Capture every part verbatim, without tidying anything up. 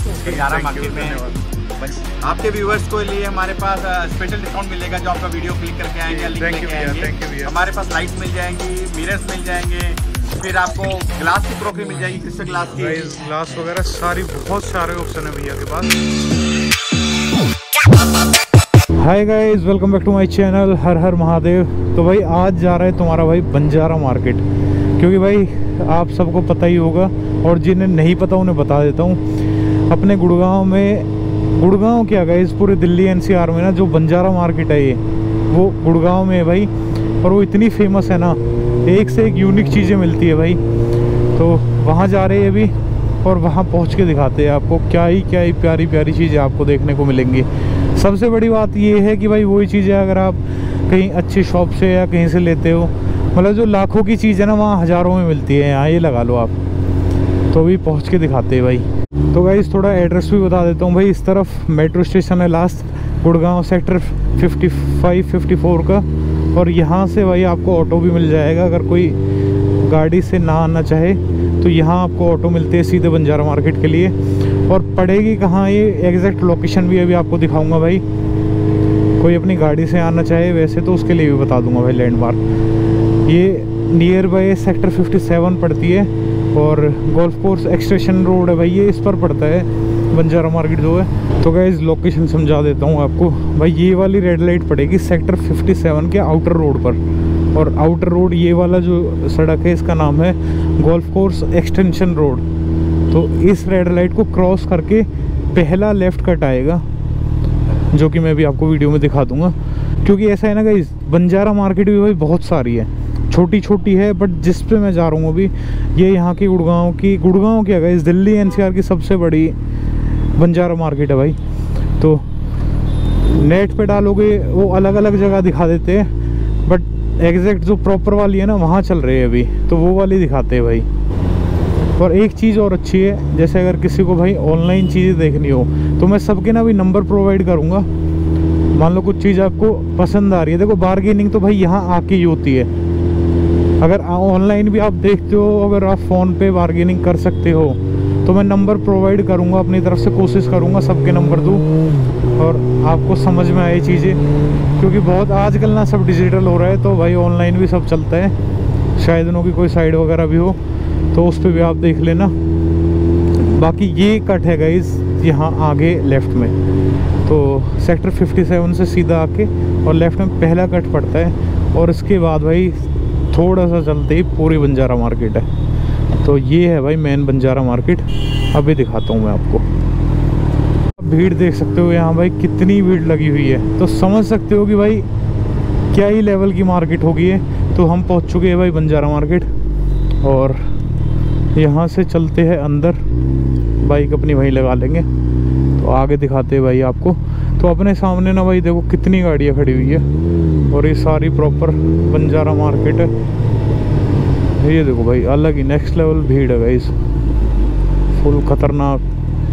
ग्यारह मार्केट में। आपके व्यूवर्स को लिए हमारे पास स्पेशल डिस्काउंट मिलेगा जो आपका वीडियो क्लिक करके आएंगे, लिंक लेके आएंगे। हमारे पास लाइट्स मिल जाएंगी, मिरर्स मिल जाएंगे, फिर आपको ग्लास की क्रॉकरी मिल जाएगी, क्रिस्टल ग्लास की, ग्लास वगैरह सारी बहुत सारे ऑप्शन है भैया के पास। Hi guys, welcome back to my channel हर हर महादेव। तो भाई आज जा रहा है तुम्हारा भाई बंजारा मार्केट, क्योंकि भाई आप सबको पता ही होगा और जिन्हें नहीं पता उन्हें बता देता हूँ। अपने गुड़गांव में, गुड़गांव क्या गाइस पूरे दिल्ली एनसीआर में ना जो बंजारा मार्केट है ये वो गुड़गांव में है भाई। और वो इतनी फेमस है ना, एक से एक यूनिक चीज़ें मिलती है भाई। तो वहाँ जा रहे हैं अभी और वहाँ पहुँच के दिखाते हैं आपको क्या ही क्या ही प्यारी प्यारी चीज़ें आपको देखने को मिलेंगी। सबसे बड़ी बात ये है कि भाई वही चीज़ है, अगर आप कहीं अच्छी शॉप से या कहीं से लेते हो, मतलब जो लाखों की चीज़ है ना वहाँ हज़ारों में मिलती है, यहाँ ये लगा लो आप। तो अभी पहुँच के दिखाते हैं भाई। तो गाइस थोड़ा एड्रेस भी बता देता हूँ भाई। इस तरफ मेट्रो स्टेशन है last, Gurgaon sector fifty five fifty four का। और यहाँ से भाई आपको ऑटो भी मिल जाएगा, अगर कोई गाड़ी से ना आना चाहे तो यहाँ आपको ऑटो मिलते हैं सीधे बंजारा मार्केट के लिए। और पड़ेगी कहाँ ये एग्जैक्ट लोकेशन भी अभी आपको दिखाऊंगा भाई। कोई अपनी गाड़ी से आना चाहे वैसे तो उसके लिए भी बता दूंगा भाई लैंडमार्क। ये nearby sector fifty seven पड़ती है और गोल्फ कोर्स एक्सटेंशन रोड है भाई, ये इस पर पड़ता है बंजारा मार्केट जो है। तो गाइस लोकेशन समझा देता हूँ आपको भाई। ये वाली रेड लाइट पड़ेगी सेक्टर फिफ्टी सेवन के आउटर रोड पर, और आउटर रोड ये वाला जो सड़क है इसका नाम है गोल्फ कोर्स एक्सटेंशन रोड। तो इस रेड लाइट को क्रॉस करके पहला लेफ़्ट कट आएगा, जो कि मैं भी आपको वीडियो में दिखा दूंगा। क्योंकि ऐसा है ना गाइस, बंजारा मार्केट भी भाई बहुत सारी है, छोटी छोटी है, बट जिस पे मैं जा रहा हूँ अभी ये यहाँ की गुड़गांव की, गुड़गांव क्या गाइस दिल्ली एनसीआर की सबसे बड़ी बंजारा मार्केट है भाई। तो नेट पे डालोगे वो अलग अलग जगह दिखा देते हैं, बट एग्जैक्ट जो प्रॉपर वाली है ना वहाँ चल रही है अभी, तो वो वाली दिखाते हैं भाई। और एक चीज़ और अच्छी है, जैसे अगर किसी को भाई ऑनलाइन चीज़ें देखनी हो तो मैं सबके ना भी नंबर प्रोवाइड करूँगा। मान लो कुछ चीज़ आपको पसंद आ रही है, देखो बार्गेनिंग तो भाई यहाँ आके ही होती है। अगर ऑनलाइन भी आप देखते हो, अगर आप फ़ोन पे बार्गेनिंग कर सकते हो तो मैं नंबर प्रोवाइड करूँगा, अपनी तरफ से कोशिश करूँगा सबके नंबर दूँ और आपको समझ में आए चीज़ें। क्योंकि बहुत आजकल ना सब डिजिटल हो रहा है, तो भाई ऑनलाइन भी सब चलता है। शायद उनकी कोई साइड वगैरह भी हो तो उस पर भी आप देख लेना। बाकी ये कट है गाइस यहाँ आगे लेफ़्ट में, तो सेक्टर फिफ्टी सेवन से सीधा आके और लेफ़्ट में पहला कट पड़ता है। और इसके बाद भाई थोड़ा सा चलते ही पूरी बंजारा मार्केट है। तो ये है भाई मेन बंजारा मार्केट। अभी दिखाता हूँ मैं आपको। भीड़ देख सकते हो यहाँ भाई, कितनी भीड़ लगी हुई है, तो समझ सकते हो कि भाई क्या ही लेवल की मार्केट होगी है। तो हम पहुँच चुके हैं भाई बंजारा मार्केट और यहाँ से चलते हैं अंदर, बाइक अपनी वहीं लगा लेंगे। तो आगे दिखाते हैं भाई आपको। तो अपने सामने ना भाई देखो कितनी गाड़ियाँ खड़ी हुई है और ये सारी प्रॉपर बंजारा मार्केट है। ये देखो भाई अलग ही नेक्स्ट लेवल भीड़ है गाइस, फुल खतरनाक।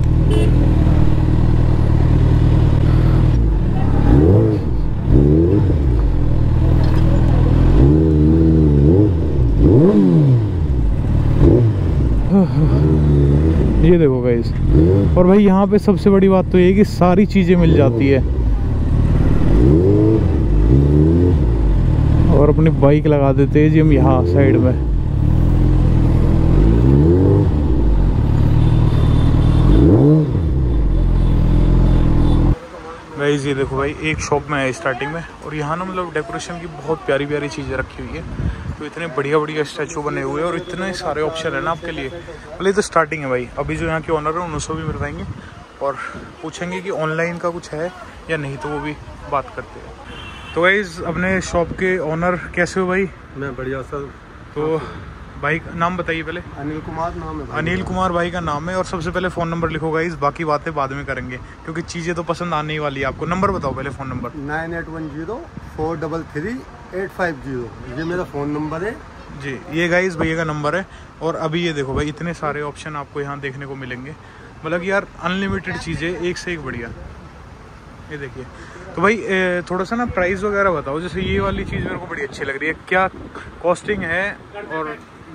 ये देखो गाइस। और भाई यहाँ पे सबसे बड़ी बात तो ये है कि सारी चीज़ें मिल जाती है। और अपनी बाइक लगा देते हैं जी हम यहाँ साइड में। गाइस ये देखो भाई, एक शॉप में है स्टार्टिंग में, और यहाँ ना मतलब डेकोरेशन की बहुत प्यारी प्यारी चीज़ें रखी हुई है। तो इतने बढ़िया बढ़िया स्टैचू बने हुए हैं और इतने सारे ऑप्शन है ना आपके लिए। पहले तो स्टार्टिंग है भाई। अभी जो यहाँ के ओनर है उनसे भी मिलवाएंगे और पूछेंगे कि ऑनलाइन का कुछ है या नहीं, तो वो भी बात करते हैं। तो गाइस अपने शॉप के ओनर कैसे हो भाई? मैं बढ़िया सर। तो भाई नाम बताइए पहले। अनिल कुमार नाम है। अनिल कुमार भाई का नाम है। और सबसे पहले फ़ोन नंबर लिखो गाइस, बाकी बातें बाद में करेंगे क्योंकि चीज़ें तो पसंद आने ही वाली है आपको। नंबर बताओ पहले phone number. Nine eight one zero four double three eight five zero, ये मेरा फ़ोन नंबर है जी। ये गाइस भैया का नंबर है। और अभी ये देखो भाई इतने सारे ऑप्शन आपको यहाँ देखने को मिलेंगे, मतलब यार अनलिमिटेड चीज़ें एक से एक बढ़िया। ये देखिए। तो भाई थोड़ा सा ना प्राइस वगैरह बताओ। जैसे ये वाली चीज़ मेरे को बड़ी अच्छी लग रही है, क्या कॉस्टिंग है और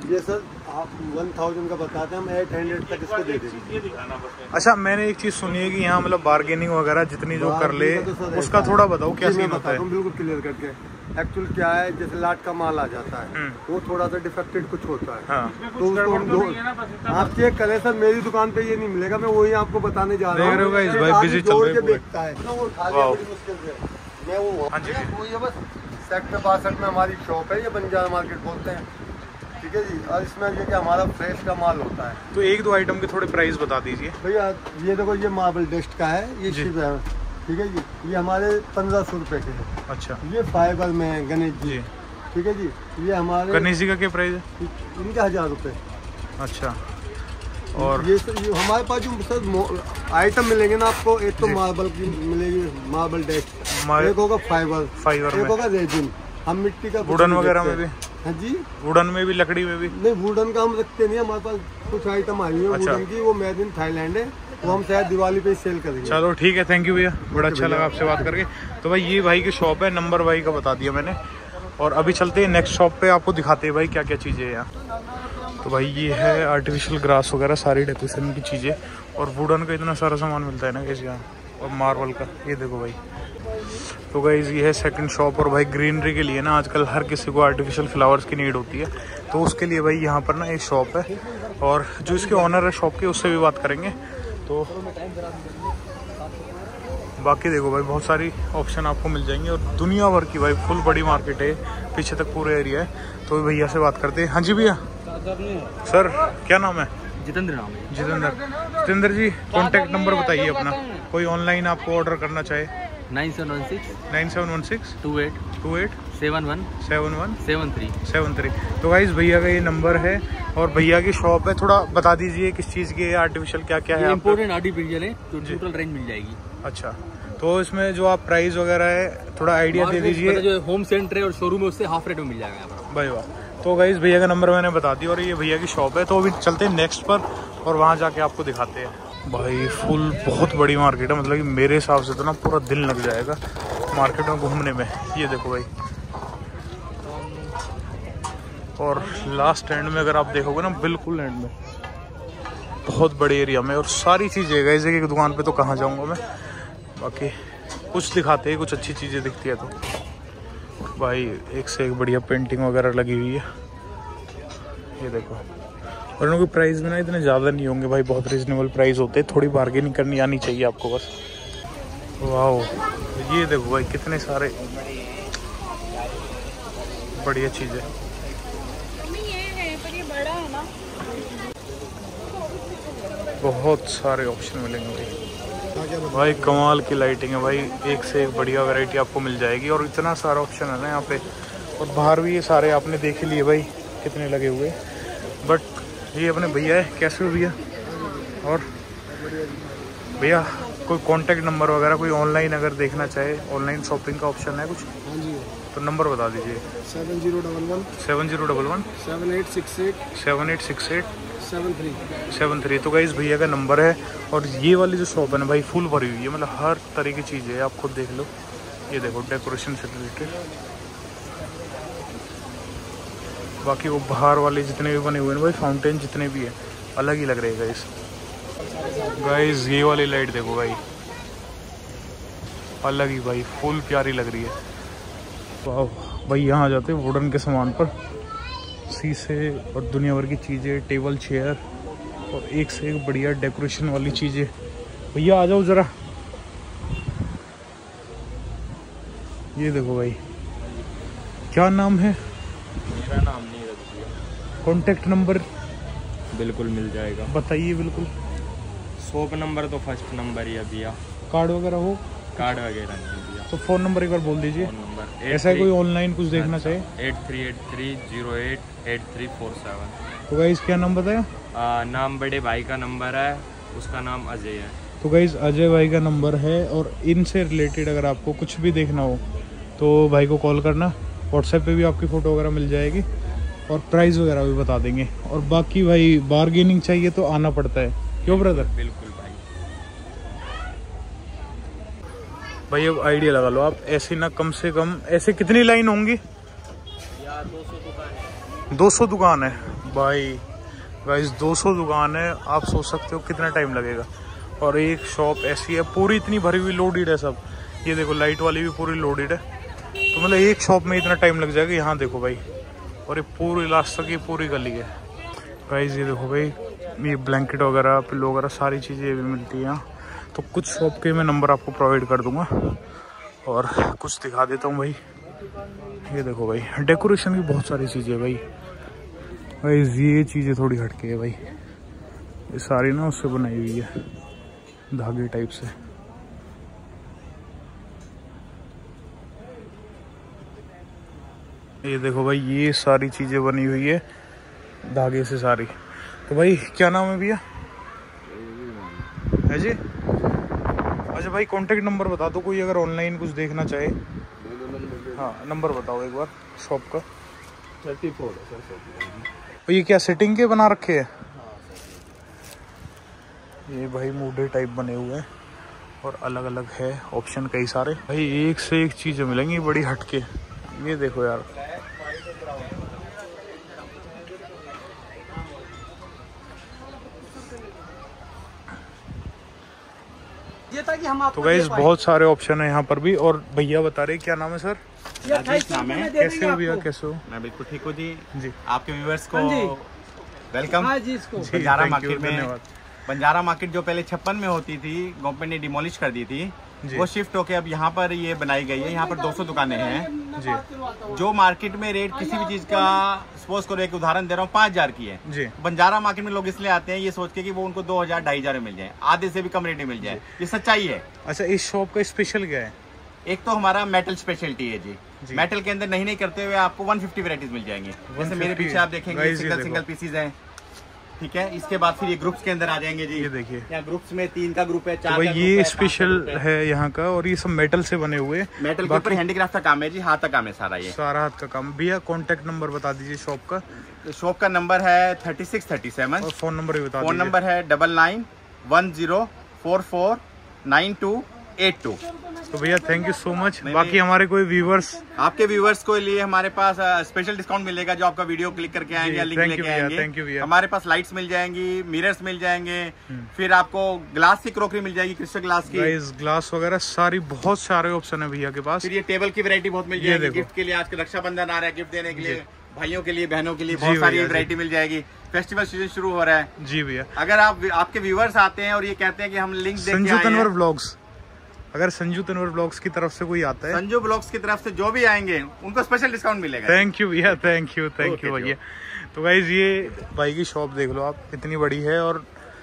ये सर आप वन थाउजेंड का बताते हैं, हम एट हंड्रेड तक इसको दे देंगे। अच्छा, मैंने एक चीज़ सुनी है कि यहाँ मतलब बार्गेनिंग वगैरह जितनी जो कर ले तो उसका थोड़ा बताओ क्या सीन होता है। बिल्कुल क्लियर करके, एक्चुअल क्या है, जैसे लाट का माल आ जाता है वो थोड़ा सा डिफेक्टेड कुछ होता है। हाँ। तो उसको हम दो आप चेक करें सर, मेरी दुकान पे ये नहीं मिलेगा, मैं वही आपको बताने जा रहा हूँ। जोड़ के बेचता है वो खाली मुश्किल से, मैं वो वही है बस। सेक्टर बासठ में हमारी शॉप है, ये बंजारा मार्केट बोलते हैं, ठीक है जी। और इसमें ये क्या हमारा फ्रेश का माल होता है। तो एक दो आइटम के थोड़े प्राइस बता दीजिए भैया। ये देखो, ये मार्बल डस्ट का है, ये शिव है, ठीक है जी। ये हमारे पंद्रह सौ रुपए के है। अच्छा। ये फाइबर में है गणेश जी, ठीक है जी। ये हमारे गणेश जी का क्या प्राइस है? इनका हजार रुपए। अच्छा। और ये सर ये हमारे पास जो सर आइटम मिलेंगे ना आपको, एक तो मार्बल की मिलेगी, मार्बल डस्ट, एक होगा फाइबर फाइबर एक होगा रेजिन। हम मिट्टी का वुडन वगैरह में भी। हाँ जी, वुडन में भी, लकड़ी में भी नहीं। वुडन का हम रखते नहीं, हमारे पास कुछ आइटम आई है वुडन की, वो मेड इन थाईलैंड है, वो हम शायद दिवाली पे सेल करेंगे। चलो ठीक है, थैंक यू भैया, बड़ा अच्छा लगा आपसे बात करके। तो भाई ये भाई की शॉप है, नंबर भाई का बता दिया मैंने। और अभी चलते हैं नेक्स्ट शॉप पे, आपको दिखाते हैं भाई क्या क्या चीज़ें हैं यहाँ। तो भाई ये है आर्टिफिशियल ग्रास वगैरह सारी डेकोरेशन की चीज़ें, और वुडन का इतना सारा सामान मिलता है ना कैसे यहाँ, और मार्बल का ये देखो भाई। तो गाइस ये है सेकंड शॉप। और भाई ग्रीनरी के लिए ना आजकल हर किसी को आर्टिफिशियल फ्लावर्स की नीड होती है, तो उसके लिए भाई यहाँ पर ना एक शॉप है, और जो इसके ऑनर है शॉप के उससे भी बात करेंगे। तो बाकी देखो भाई बहुत सारी ऑप्शन आपको मिल जाएंगे, और दुनिया भर की भाई फुल बड़ी मार्केट है, पीछे तक पूरे एरिया है। तो भैया से बात करते हैं। हाँ जी भैया, सर क्या नाम है? जितेंद्र नाम है। जितेंद्र जितेंद्र जी, कॉन्टैक्ट नंबर बताइए अपना, कोई ऑनलाइन आपको ऑर्डर करना चाहे। Nine seven one six nine seven one six two eight two eight seven one seven one seven three seven three. तो गाइस भैया का ये नंबर है, और भैया की शॉप है। थोड़ा बता दीजिए किस चीज़ की है, आर्टिफिशियल क्या क्या है? इम्पोर्टेंट आर्टिफिशियल है, जो टोटल रेंज मिल जाएगी। अच्छा, तो इसमें जो आप प्राइस वगैरह है थोड़ा आइडिया दे दीजिए। जो होम सेंटर है और शोरूम है उससे हाफ रेट में मिल जाएगा यहाँ पर। भाई वाह। तो गाइस भैया का नंबर मैंने बता दिया, और ये भैया की शॉप है। तो अभी चलते हैं नेक्स्ट पर, और वहाँ जाके आपको दिखाते हैं। भाई फुल बहुत बड़ी मार्केट है, मतलब कि मेरे हिसाब से तो ना पूरा दिन लग जाएगा मार्केट में घूमने में। ये देखो भाई, और लास्ट एंड में अगर आप देखोगे ना, बिल्कुल एंड में बहुत बड़े एरिया में, और सारी चीज़ें गाइस एक दुकान पे तो कहाँ जाऊँगा मैं। बाकी कुछ दिखाते हैं, कुछ अच्छी चीज़ें दिखती है तो भाई एक से एक बढ़िया पेंटिंग वगैरह लगी हुई है, ये देखो। और उनके प्राइस भी ना इतने ज़्यादा नहीं होंगे भाई, बहुत रिजनेबल प्राइस होते हैं, थोड़ी बार्गेनिंग करनी आनी चाहिए आपको बस। वाह, ये देखो भाई कितने सारे बढ़िया चीज़ें। बहुत सारे ऑप्शन मिलेंगे भाई, भाई कमाल की लाइटिंग है भाई, एक से एक बढ़िया वैरायटी आपको मिल जाएगी, और इतना सारा ऑप्शन है ना यहाँ पे। और बाहर भी ये सारे आपने देख लिए भाई कितने लगे हुए। बट ये अपने भैया है, कैसे हो भैया? और भैया कोई कांटेक्ट नंबर वगैरह, कोई ऑनलाइन अगर देखना चाहे, ऑनलाइन शॉपिंग का ऑप्शन है कुछ? हाँ जी, तो नंबर बता दीजिए। Seven zero double one seven zero double one seven eight six eight seven eight six eight seven three seven three. तो गाइस भैया का नंबर है। और ये वाली जो शॉप है ना भाई फुल भरी हुई है, मतलब हर तरह की चीज़ है, आप खुद देख लो। ये देखो डेकोरेशन से रिलेटेड, बाकी वो बाहर वाले जितने भी बने हुए हैं भाई, फाउंटेन जितने भी है अलग ही लग रहे हैं गाइस। गाइस ये वाली लाइट देखो भाई, अलग ही भाई, फुल प्यारी लग रही है। वाह भाई, यहाँ आ जाते हैं वुडन के सामान पर, शीशे और दुनिया भर की चीज़ें, टेबल चेयर, और एक से एक बढ़िया डेकोरेशन वाली चीज़ें। भैया आ जाओ ज़रा, ये देखो भाई, क्या नाम है? मेरा नाम नहीं रख दिया। कॉन्टेक्ट नंबर बिल्कुल मिल जाएगा, बताइए। बिल्कुल, शॉप नंबर तो फर्स्ट नंबर ही है भैया। कार्ड वगैरह हो? कार्ड वगैरह नहीं भैया। तो फ़ोन नंबर एक बार बोल दीजिए। फ़ोन नंबर ऐसा है कोई ऑनलाइन कुछ देखना चाहिए? Eight three eight three zero eight eight three four seven. तो गाइस क्या नाम बताया? नाम बड़े भाई का नंबर है, उसका नाम अजय है। तो गाइस अजय भाई का नंबर है, और इनसे रिलेटेड अगर आपको कुछ भी देखना हो तो भाई को कॉल करना। व्हाट्सएप पे भी आपकी फ़ोटो वगैरह मिल जाएगी, और प्राइस वगैरह भी बता देंगे। और बाकी भाई बार्गेनिंग चाहिए तो आना पड़ता है, क्यों ब्रदर? बिल्कुल भाई। भाई अब आइडिया लगा लो आप, ऐसे ना कम से कम ऐसे कितनी लाइन होंगी? यार दो सौ दुकान है। दो सौ दुकान है, भाई गाइस दो सौ दुकान है, आप सोच सकते हो कितना टाइम लगेगा। और एक शॉप ऐसी है पूरी इतनी भरी हुई, लोडेड है सब। ये देखो लाइट वाली भी पूरी लोडेड है, तो मतलब एक शॉप में इतना टाइम लग जाएगा। यहाँ देखो भाई, और ये पूरी लास्ट तक ये पूरी गली है गाइस। ये देखो भाई, ये ब्लैंकेट वगैरह, पिलो वगैरह सारी चीज़ें भी मिलती हैं यहाँ। तो कुछ शॉप के मैं नंबर आपको प्रोवाइड कर दूंगा और कुछ दिखा देता हूँ भाई। ये देखो भाई, डेकोरेशन की बहुत सारी चीज़ें है भाई। भाई ये चीज़ें थोड़ी हटके है भाई, ये सारी ना उससे बनाई हुई है, धागे टाइप से। ये देखो भाई, ये सारी चीज़ें बनी हुई है धागे से सारी। तो भाई क्या नाम है भैया? है जी। अच्छा भाई, कांटेक्ट नंबर बता दो, कोई अगर ऑनलाइन कुछ देखना चाहे। हाँ नंबर बताओ एक बार शॉप का। थर्टी फोर है सर। ये क्या सेटिंग के बना रखे हैं? ये भाई मूडे टाइप बने हुए हैं और अलग अलग है ऑप्शन कई सारे। भाई एक से एक चीज़ें मिलेंगी बड़ी हटके। ये देखो यार, ये था कि हम आपको तो गाइस बहुत सारे ऑप्शन है यहाँ पर भी। और भैया बता रहे क्या नाम है सर? राजेश नाम है। कैसे हो भैया, कैसे हो? मैं बिल्कुल ठीक हूँ जी। जी आपके व्यूअर्स को वेलकम। हाँ जी, इसको बंजारा मार्केट में, बंजारा मार्केट जो पहले छप्पन में होती थी, गवर्नमेंट ने डिमोलिश कर दी थी, वो शिफ्ट होके अब यहाँ पर ये बनाई गई है। यहाँ पर दो सौ दुकानें हैं जी। जो मार्केट में रेट किसी भी चीज का, सपोज करो एक उदाहरण दे रहा हूँ, पाँच हजार की है जी। बंजारा मार्केट में लोग इसलिए आते हैं ये सोच के कि वो उनको दो हजार ढाई हजार में मिल जाए, आधे से भी कम रेट में मिल जाए। ये सच्चाई है। अच्छा, इस शॉप का स्पेशल क्या है? एक तो हमारा मेटल स्पेशलिटी है जी, जी। मेटल के अंदर नहीं नहीं करते हुए आपको एक सौ पचास वैरायटीज मिल जाएंगी। जैसे मेरे पीछे आप देखेंगे सिंगल सिंगल पीसीज हैं, ठीक है। इसके बाद फिर ये ग्रुप्स के अंदर आ जाएंगे जी। ये देखिए, यहाँ ग्रुप्स में तीन का ग्रुप है, चार तो का ये स्पेशल है यहाँ का। और ये सब मेटल से बने हुए, मेटल के ऊपर हैंडीक्राफ्ट का काम है जी, हाथ का काम है सारा, ये सारा हाथ का काम। भैया कॉन्टेक्ट नंबर बता दीजिए शॉप का। शॉप का नंबर है थर्टी सिक्स थर्टी सेवन और फोन नंबर भी बता दीजिए। फोन नंबर है double nine one zero four four nine two eight two. तो भैया थैंक यू सो मच। बाकी हमारे कोई व्यूवर्स, आपके व्यूवर्स को लिए हमारे पास स्पेशल डिस्काउंट मिलेगा जो आपका वीडियो क्लिक करके आएंगे या लिंक लेके आएंगे। थैंक यू भैया। हमारे पास लाइट्स मिल जाएंगी, मिरर्स मिल जाएंगे, फिर आपको ग्लास की क्रॉकरी मिल जाएगी, क्रिस्टल ग्लास की, ग्लास वगैरह सारी, बहुत सारे ऑप्शन है भैया के पास। फिर ये टेबल की वैरायटी बहुत मिल जाएगी गिफ्ट के लिए। आज रक्षाबंधन आ रहा है, गिफ्ट देने के लिए भाइयों के लिए, बहनों के लिए बहुत सारी वैरायटी मिल जाएगी। फेस्टिवल सीजन शुरू हो रहा है जी भैया। अगर आप आपके व्यूवर्स आते हैं और ये कहते हैं कि हम लिंक संजू तनवर ब्लॉग्स, अगर संजू तनवर ब्लॉग्स की तरफ से कोई आता है, संजू ब्लॉग्स की तरफ से जो भी आएंगे उनको स्पेशल डिस्काउंट मिलेगा। थैंक यू भैया, थैंक यू थैंक यू भैया। तो गाइज ये भाई की शॉप देख लो आप, इतनी बड़ी है और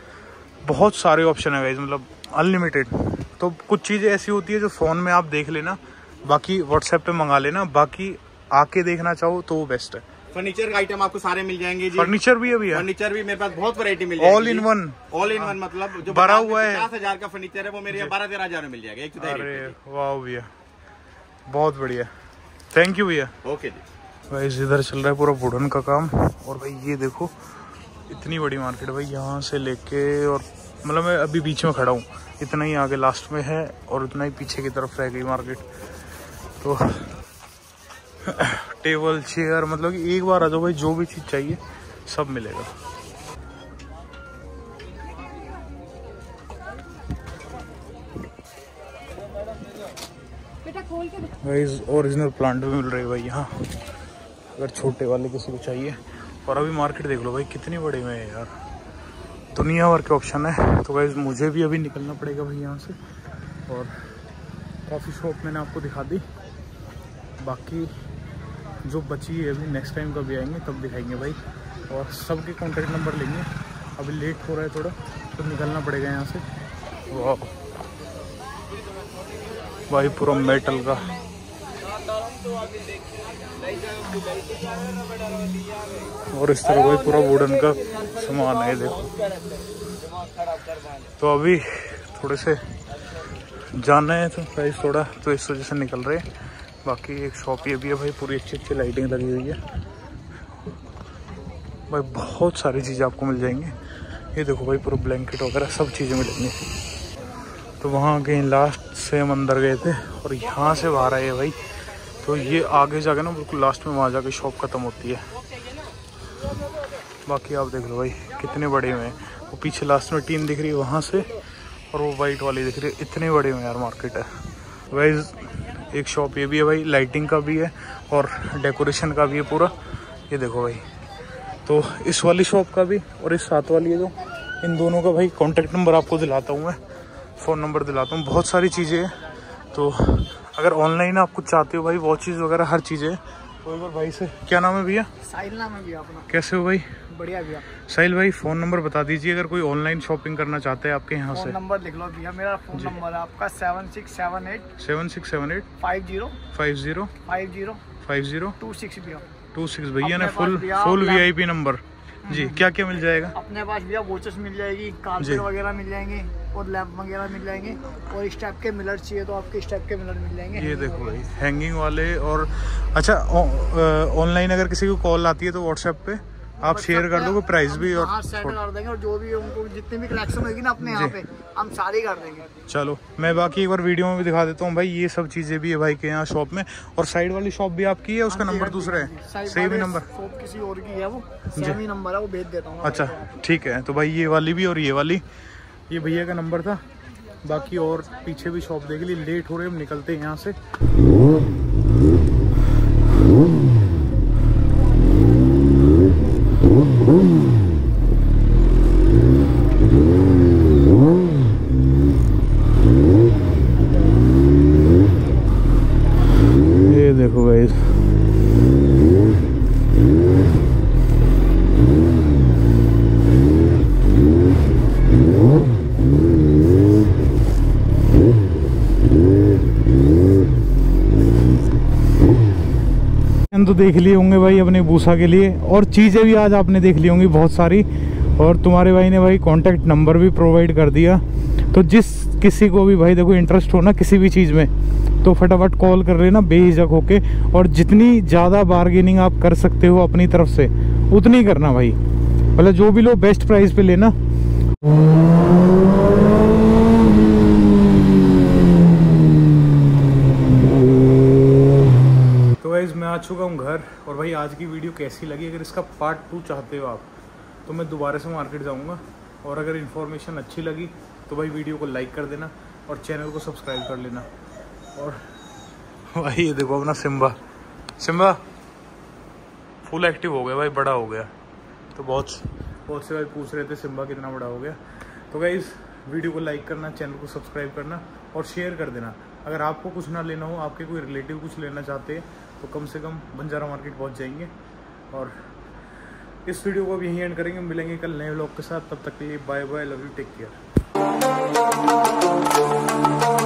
बहुत सारे ऑप्शन है गाइज, मतलब अनलिमिटेड। तो कुछ चीज़ें ऐसी होती है जो फ़ोन में आप देख लेना, बाकी व्हाट्सएप पे मंगा लेना, बाकी आके देखना चाहो तो वो बेस्ट है। फर्नीचर का आइटम आपको सारे मिल जाएंगे जी। फर्नीचर भी है भैया? फर्नीचर भी मेरे पास बहुत वैरायटी मिल जाएगी। All in one, all in one मतलब जो भरा हुआ है। पचास हजार का फर्नीचर है वो मेरे यहाँ बारह तेरह हजार में मिल जाएगा एक। अरे वाह भैया, बहुत बढ़िया, थैंक यू भैया। ओके जी। भाई इधर चल रहा है पूरा वुडन का काम। और भाई ये देखो इतनी बड़ी मार्केट भाई, यहाँ से लेके, और मतलब मैं अभी बीच में खड़ा हूँ, इतना ही आगे लास्ट में है और उतना ही पीछे की तरफ रह गई मार्केट। तो टेबल चेयर, मतलब एक बार आ जाओ भाई, जो भी चीज़ चाहिए सब मिलेगा। भाई ओरिजिनल प्लांट भी मिल रहे भाई यहाँ, अगर छोटे वाले किसी को चाहिए। और अभी मार्केट देख लो भाई कितनी बड़ी में है यार, दुनिया भर के ऑप्शन है। तो भाई मुझे भी अभी निकलना पड़ेगा भाई यहाँ से। और काफ़ी शॉप मैंने आपको दिखा दी, बाकी जो बची है अभी नेक्स्ट टाइम कभी आएंगे तब दिखाएंगे भाई। और सबके कॉन्टेक्ट नंबर लेंगे। अभी लेट हो रहा है थोड़ा, तो निकलना पड़ेगा यहाँ से। वाह भाई पूरा मेटल का, और इस तरह भाई पूरा वुडन का सामान है देखो। तो अभी थोड़े से जाना है तो प्राइस थोड़ा, तो इस वजह से निकल रहे हैं। बाकी एक शॉप ये भी है भाई, पूरी अच्छी अच्छी लाइटिंग लगी हुई है भाई, बहुत सारी चीज़ें आपको मिल जाएंगी। ये देखो भाई पूरा ब्लैंकेट वगैरह सब चीज़ें मिलेंगी। तो वहाँ कहीं लास्ट से हम अंदर गए थे और यहाँ से बाहर आए भाई, तो ये आगे जाके ना बिल्कुल लास्ट में वहाँ जाके शॉप ख़त्म होती है। बाकी आप देख लो भाई कितने बड़े हुए हैं। वो पीछे लास्ट में टीन दिख रही है वहाँ से, और वो वाइट वाली दिख रही है। इतने बड़े हुए यार मार्केट है। वाइज एक शॉप ये भी है भाई, लाइटिंग का भी है और डेकोरेशन का भी है पूरा। ये देखो भाई, तो इस वाली शॉप का भी और इस साथ वाली है जो, इन दोनों का भाई कॉन्टेक्ट नंबर आपको दिलाता हूँ मैं, फ़ोन नंबर दिलाता हूँ। बहुत सारी चीज़ें हैं, तो अगर ऑनलाइन आप कुछ चाहते हो भाई, वॉचेज़ वगैरह हर चीज़ें, तो एक बार भाई से, क्या नाम है भैया? साहिल नाम है भैया अपना। कैसे हो भाई? बढ़िया भैया। साहिल भाई फ़ोन नंबर बता दीजिए अगर कोई ऑनलाइन शॉपिंग करना चाहते हैं आपके यहाँ से। फ़ोन नंबर लिख लो भैया, मेरा फ़ोन नंबर है आपका seven six seven eight seven six seven eight five zero five zero five zero five zero two six भैया टू सिक्स भैया ने अपने फुल पास भैया फुल लैप- वीआईपी नंबर जी। क्या क्या मिल जाएगा अपने पास भैया वॉचेस मिल जाएगी, जी। कारपेट वगैरह मिल जाएंगे और लैंप वगैरह मिल जाएंगे, और इस टाइप के मिलर चाहिए तो आपके इस टाइप के मिलर मिल जाएंगे। ये देखो भाई हैंगिंग वाले। और अच्छा, ऑनलाइन अगर किसी को कॉल आती है तो व्हाट्सएप पे आप शेयर कर दोगे प्राइस भी और हाँ सेंड कर देंगे, और जो भी उनको जितनी भी कलेक्शन होगी ना अपने यहाँ पे हम सारी कर देंगे। चलो मैं बाकी एक बार वीडियो में भी दिखा देता हूँ भाई। ये सब चीज़ें भी है भाई के यहाँ शॉप में। और साइड वाली शॉप भी आपकी है, उसका नंबर दूसरा है, सेम ही नंबर? शॉप किसी और की है, वो सेम ही नंबर है, वो भेज देता हूँ। अच्छा ठीक है, तो भाई ये वाली भी और ये वाली, ये भैया का नंबर था। बाकी और पीछे भी शॉप देख ली। लेट हो रहे हम निकलते हैं यहाँ से। ये देखो भाई, तो देख लिए होंगे भाई अपने भूसा के लिए, और चीज़ें भी आज आपने देख ली होंगी बहुत सारी। और तुम्हारे भाई ने भाई कांटेक्ट नंबर भी प्रोवाइड कर दिया, तो जिस किसी को भी भाई देखो इंटरेस्ट हो ना किसी भी चीज़ में, तो फटाफट कॉल कर लेना बेहिचक होके। और जितनी ज़्यादा बार्गेनिंग आप कर सकते हो अपनी तरफ से उतनी करना भाई, मतलब जो भी लो बेस्ट प्राइस पे लेना। मैं आ चुका हूँ घर, और भाई आज की वीडियो कैसी लगी? अगर इसका पार्ट टू चाहते हो आप तो मैं दोबारा से मार्केट जाऊँगा। और अगर इन्फॉर्मेशन अच्छी लगी तो भाई वीडियो को लाइक कर देना और चैनल को सब्सक्राइब कर लेना। और भाई ये देखो अपना सिम्बा, सिम्बा फुल एक्टिव हो गया भाई, बड़ा हो गया। तो बहुत बहुत से भाई पूछ रहे थे सिम्बा कितना बड़ा हो गया। तो भाई इस वीडियो को लाइक करना, चैनल को सब्सक्राइब करना और शेयर कर देना। अगर आपको कुछ ना लेना हो, आपके कोई रिलेटिव कुछ लेना चाहते हैं, तो कम से कम बंजारा मार्केट पहुंच जाएंगे। और इस वीडियो को भी यहीं एंड करेंगे। मिलेंगे कल नए व्लॉग के साथ, तब तक के लिए bye bye, love you, take care.